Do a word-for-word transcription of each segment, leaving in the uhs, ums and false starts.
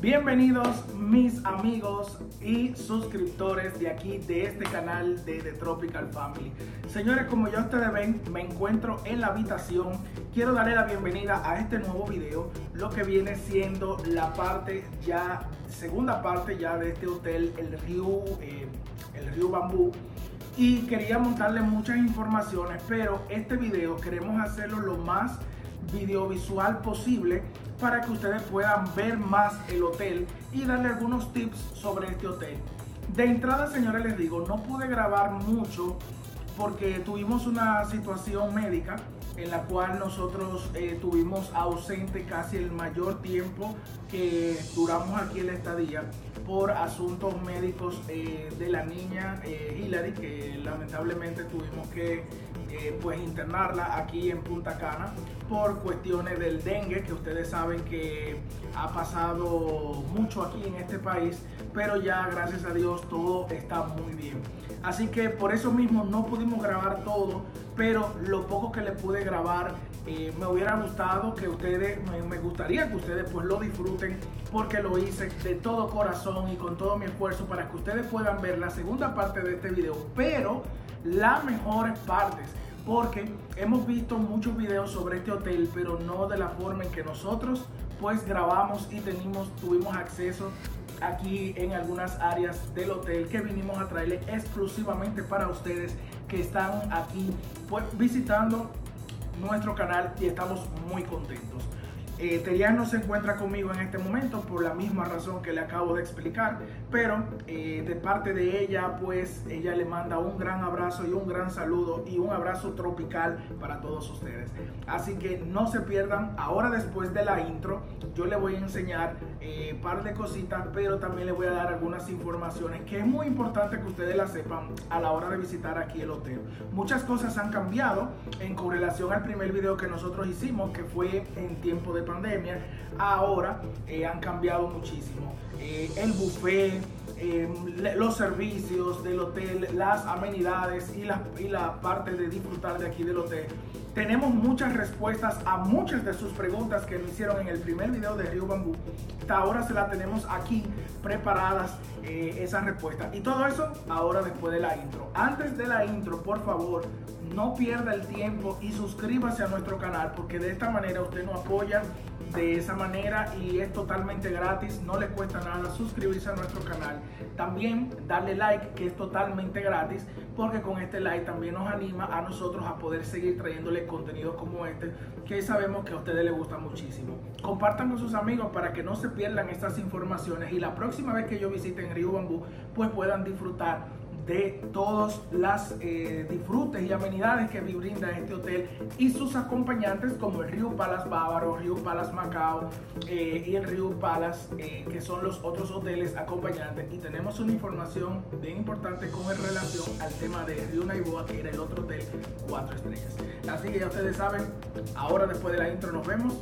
Bienvenidos mis amigos y suscriptores de aquí, de este canal de The Tropical Family. Señores, como ya ustedes ven, me encuentro en la habitación. Quiero darle la bienvenida a este nuevo video, lo que viene siendo la parte ya, segunda parte ya de este hotel, el Río, eh, el Río Bambú. Y quería montarle muchas informaciones, pero este video queremos hacerlo lo más videovisual posible para que ustedes puedan ver más el hotel y darle algunos tips sobre este hotel. De entrada, señores, les digo, no pude grabar mucho porque tuvimos una situación médica en la cual nosotros eh, tuvimos ausente casi el mayor tiempo que duramos aquí en la estadía por asuntos médicos eh, de la niña eh, Hilary, que lamentablemente tuvimos que eh, pues internarla aquí en Punta Cana por cuestiones del dengue, que ustedes saben que ha pasado mucho aquí en este país, pero ya gracias a Dios todo está muy bien. Así que por eso mismo no pudimos grabar todo, pero lo poco que le pude grabar eh, me hubiera gustado que ustedes, me, me gustaría que ustedes pues lo disfruten, porque lo hice de todo corazón y con todo mi esfuerzo para que ustedes puedan ver la segunda parte de este video, pero las mejores partes, porque hemos visto muchos videos sobre este hotel, pero no de la forma en que nosotros pues grabamos y tenemos, tuvimos acceso aquí en algunas áreas del hotel que vinimos a traerle exclusivamente para ustedes que están aquí pues visitando nuestro canal, y estamos muy contentos. Eh, Terian no se encuentra conmigo en este momento por la misma razón que le acabo de explicar, pero eh, de parte de ella, pues ella le manda un gran abrazo y un gran saludo y un abrazo tropical para todos ustedes. Así que no se pierdan. Ahora, después de la intro, yo le voy a enseñar un eh, par de cositas, pero también le voy a dar algunas informaciones que es muy importante que ustedes las sepan a la hora de visitar aquí el hotel. Muchas cosas han cambiado en correlación al primer video que nosotros hicimos, que fue en tiempo de pandemia. Ahora eh, han cambiado muchísimo. Eh, el buffet, eh, los servicios del hotel, las amenidades y la, y la parte de disfrutar de aquí del hotel. Tenemos muchas respuestas a muchas de sus preguntas que me hicieron en el primer video de Río Bambú. Hasta ahora se las tenemos aquí preparadas, eh, esas respuestas. Y todo eso ahora después de la intro. Antes de la intro, por favor, no pierda el tiempo y suscríbase a nuestro canal, porque de esta manera usted nos apoya de esa manera y es totalmente gratis, no le cuesta nada suscribirse a nuestro canal. También darle like, que es totalmente gratis, porque con este like también nos anima a nosotros a poder seguir trayéndole contenido como este, que sabemos que a ustedes les gusta muchísimo. Compartan con sus amigos para que no se pierdan estas informaciones y la próxima vez que yo visite en Río Bambú pues puedan disfrutar de todos las eh, disfrutes y amenidades que brinda este hotel y sus acompañantes, como el Rio Palace Bávaro, Rio Palace Macao eh, y el Rio Palace, eh, que son los otros hoteles acompañantes. Y tenemos una información bien importante con relación al tema de Río Naiboa, que era el otro hotel cuatro estrellas. Así que ya ustedes saben, ahora después de la intro nos vemos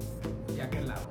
de aquel lado.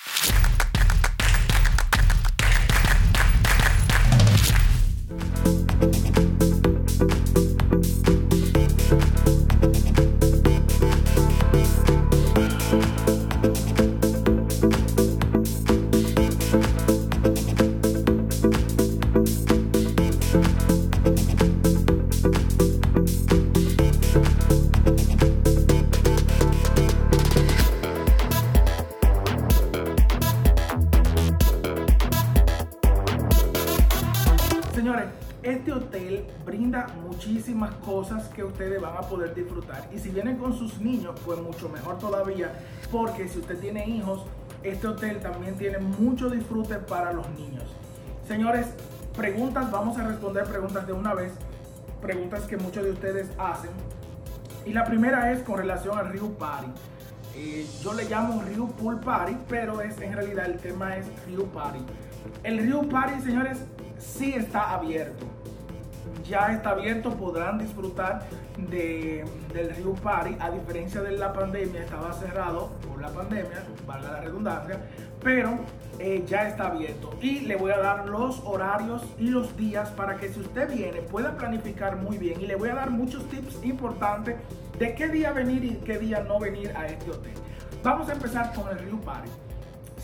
Señores, este hotel brinda muchísimas cosas que ustedes van a poder disfrutar, y si vienen con sus niños pues mucho mejor todavía, porque si usted tiene hijos, este hotel también tiene mucho disfrute para los niños. Señores, preguntas, vamos a responder preguntas de una vez, preguntas que muchos de ustedes hacen, y la primera es con relación al Rio Party. Eh, yo le llamo Rio Pool Party, pero es en realidad el tema es Rio Party. El Rio Party, señores, sí está abierto. Ya está abierto, podrán disfrutar de, del Rio Party. A diferencia de la pandemia, estaba cerrado por la pandemia, valga la redundancia, pero eh, ya está abierto. Y le voy a dar los horarios y los días para que si usted viene pueda planificar muy bien. Y le voy a dar muchos tips importantes de qué día venir y qué día no venir a este hotel. Vamos a empezar con el Rio Party.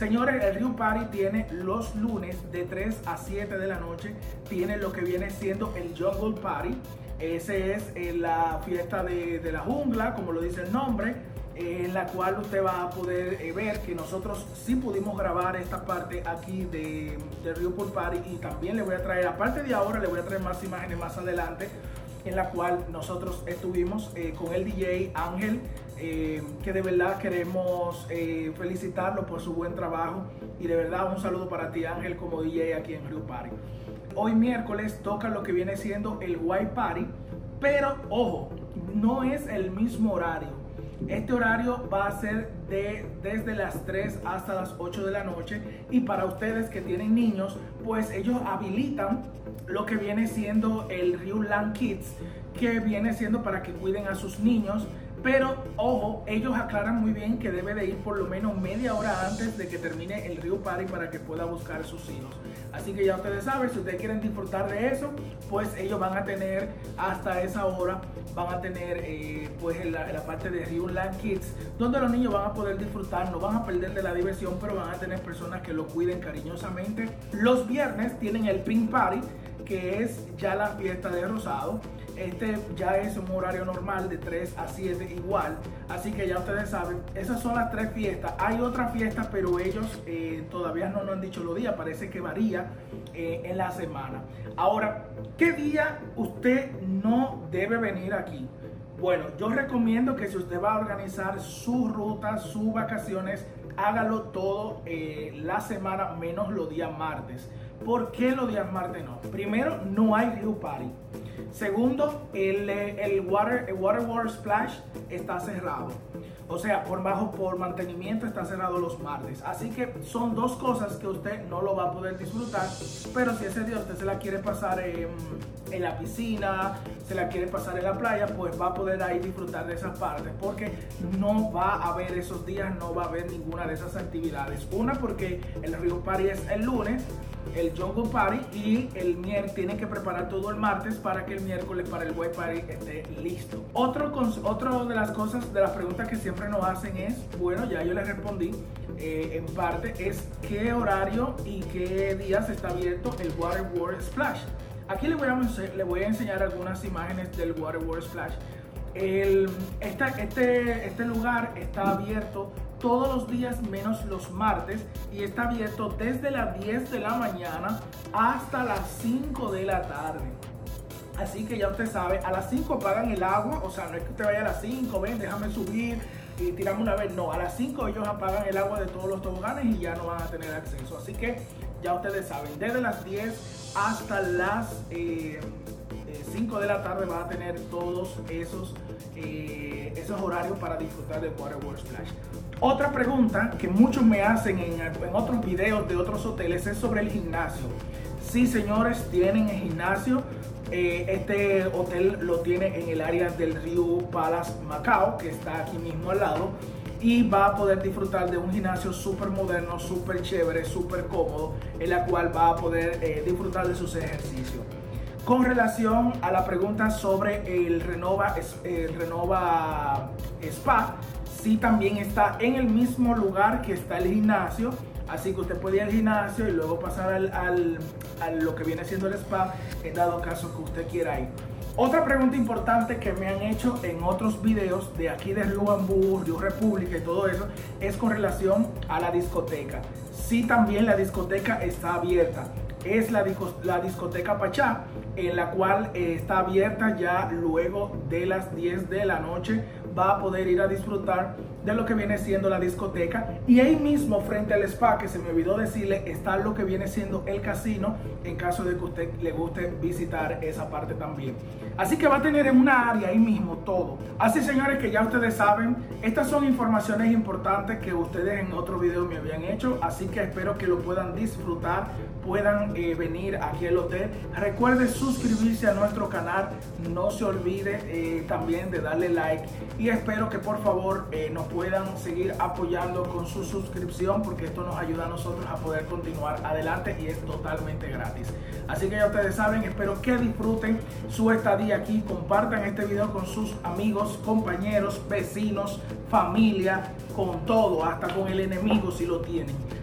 Señores, el Rio Party tiene los lunes de tres a siete de la noche, tiene lo que viene siendo el Jungle Party. Ese es eh, la fiesta de, de la jungla, como lo dice el nombre, eh, en la cual usted va a poder eh, ver que nosotros sí pudimos grabar esta parte aquí de, de Rio Pool Party, y también le voy a traer, aparte de ahora, le voy a traer más imágenes más adelante, en la cual nosotros estuvimos eh, con el D J Ángel, eh, que de verdad queremos eh, felicitarlo por su buen trabajo, y de verdad un saludo para ti, Ángel, como D J aquí en Rio Party. Hoy miércoles toca lo que viene siendo el White Party, pero ojo, no es el mismo horario. Este horario va a ser de, desde las tres hasta las ocho de la noche, y para ustedes que tienen niños, pues ellos habilitan lo que viene siendo el Rio Land Kids, que viene siendo para que cuiden a sus niños. Pero ojo, ellos aclaran muy bien que debe de ir por lo menos media hora antes de que termine el Rio Party para que pueda buscar a sus hijos. Así que ya ustedes saben, si ustedes quieren disfrutar de eso, pues ellos van a tener hasta esa hora, van a tener eh, pues en la, en la parte de Rio Land Kids, donde los niños van a poder disfrutar, no van a perder de la diversión, pero van a tener personas que lo cuiden cariñosamente. Los viernes tienen el Pink Party, que es ya la fiesta de rosado. Este ya es un horario normal de tres a siete igual, así que ya ustedes saben, esas son las tres fiestas. Hay otra fiesta, pero ellos eh, todavía no nos han dicho los días, parece que varía eh, en la semana. Ahora, ¿qué día usted no debe venir aquí? Bueno, yo recomiendo que si usted va a organizar su ruta, sus vacaciones, hágalo todo eh, la semana menos los días martes. ¿Por qué los días martes no? Primero, no hay Rio Party. Segundo, el, el, water, el Water World Splash está cerrado. O sea, por bajo, por mantenimiento está cerrado los martes. Así que son dos cosas que usted no lo va a poder disfrutar. Pero si ese día usted se la quiere pasar en, en la piscina, se la quiere pasar en la playa, pues va a poder ahí disfrutar de esas partes. Porque no va a haber esos días, no va a haber ninguna de esas actividades. Una, porque el Rio Party es el lunes, el Jungle Party, y el miércoles tienen que preparar todo el martes para que el miércoles para el White Party esté listo. Otro, otro de las cosas, de las preguntas que siempre nos hacen es, bueno, ya yo les respondí eh, en parte, es qué horario y qué días está abierto el Water World Splash. Aquí les voy a, les voy a enseñar algunas imágenes del Water World Splash. El, esta, este, este lugar está abierto todos los días menos los martes, y está abierto desde las diez de la mañana hasta las cinco de la tarde. Así que ya usted sabe, a las cinco apagan el agua, o sea, no es que usted vaya a las cinco, ven, déjame subir y tiramos una vez, no, a las cinco ellos apagan el agua de todos los toboganes y ya no van a tener acceso. Así que ya ustedes saben, desde las diez hasta las eh, cinco de la tarde van a tener todos esos, eh, esos horarios para disfrutar de Water World Splash. Otra pregunta que muchos me hacen en, en otros videos de otros hoteles es sobre el gimnasio. Sí, señores, tienen el gimnasio. Eh, este hotel lo tiene en el área del Rio Palace Macao, que está aquí mismo al lado, y va a poder disfrutar de un gimnasio súper moderno, súper chévere, súper cómodo, en la cual va a poder eh, disfrutar de sus ejercicios. Con relación a la pregunta sobre el Renova, el Renova Spa, sí, también está en el mismo lugar que está el gimnasio, así que usted puede ir al gimnasio y luego pasar al, al, a lo que viene siendo el spa, en dado caso que usted quiera ir. Otra pregunta importante que me han hecho en otros videos de aquí de Rio Bambú, Rio República y todo eso, es con relación a la discoteca. Sí, también la discoteca está abierta. Es la, la discoteca Pachá, en la cual eh, está abierta ya luego de las diez de la noche. Va a poder ir a disfrutar de lo que viene siendo la discoteca, y ahí mismo frente al spa, que se me olvidó decirle, está lo que viene siendo el casino, en caso de que usted le guste visitar esa parte también. Así que va a tener en una área ahí mismo todo. Así, señores, que ya ustedes saben, estas son informaciones importantes que ustedes en otro video me habían hecho, así que espero que lo puedan disfrutar, puedan eh, venir aquí al hotel. Recuerde suscribirse a nuestro canal, no se olvide eh, también de darle like, y espero que por favor eh, nos puedan seguir apoyando con su suscripción, porque esto nos ayuda a nosotros a poder continuar adelante y es totalmente gratis. Así que ya ustedes saben, espero que disfruten su estadía aquí, compartan este video con sus amigos, compañeros, vecinos, familia, con todo, hasta con el enemigo si lo tienen.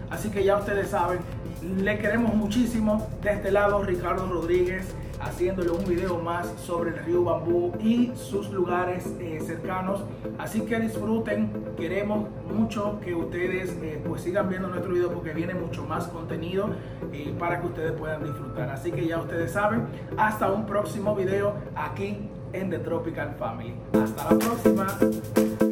Así que ya ustedes saben, le queremos muchísimo. De este lado, Ricardo Rodríguez, haciéndole un video más sobre el río Bambú y sus lugares eh, cercanos. Así que disfruten, queremos mucho que ustedes eh, pues sigan viendo nuestro video, porque viene mucho más contenido eh, para que ustedes puedan disfrutar. Así que ya ustedes saben, hasta un próximo video aquí en The Tropical Family. Hasta la próxima.